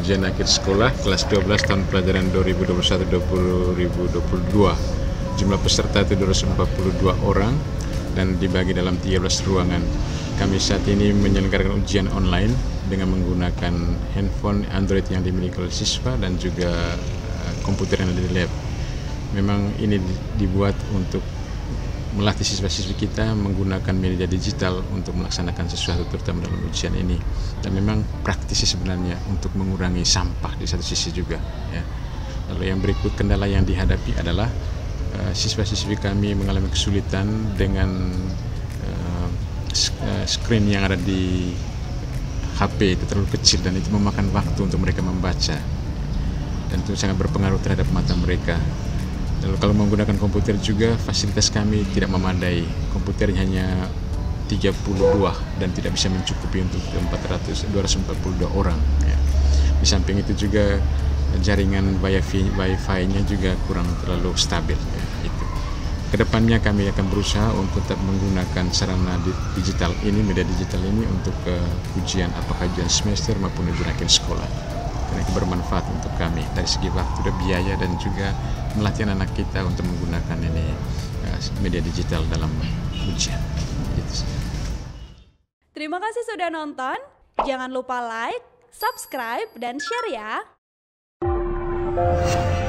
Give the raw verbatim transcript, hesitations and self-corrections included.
ujian akhir sekolah kelas dua belas tahun pelajaran dua ribu dua puluh satu dua ribu dua puluh dua. Jumlah peserta itu dua ratus empat puluh dua orang dan dibagi dalam tiga belas ruangan. Kami saat ini menyelenggarakan ujian online dengan menggunakan handphone Android yang dimiliki oleh siswa dan juga uh, komputer yang ada di lab. Memang ini dibuat untuk melatih siswa-siswi kita menggunakan media digital untuk melaksanakan sesuatu terutama dalam ujian ini, dan memang praktis sebenarnya untuk mengurangi sampah di satu sisi juga ya. Lalu yang berikut kendala yang dihadapi adalah uh, siswa-siswi kami mengalami kesulitan dengan uh, screen yang ada di H P itu terlalu kecil dan itu memakan waktu untuk mereka membaca dan itu sangat berpengaruh terhadap mata mereka. Lalu kalau menggunakan komputer juga fasilitas kami tidak memadai, komputernya hanya tiga puluh buah dan tidak bisa mencukupi untuk empat ratus dua ratus empat puluh dua orang ya. Di samping itu juga jaringan wifi wifi-nya juga kurang terlalu stabil ya, itu. Kedepannya kami akan berusaha untuk tetap menggunakan sarana digital ini, media digital ini untuk uh, ujian apakah ujian semester maupun ujian akhir sekolah. Karena itu bermanfaat untuk kami dari segi waktu dan biaya dan juga melatih anak kita untuk menggunakan ini uh, media digital dalam ujian. Gitu. Terima kasih sudah nonton. Jangan lupa like, subscribe, dan share ya.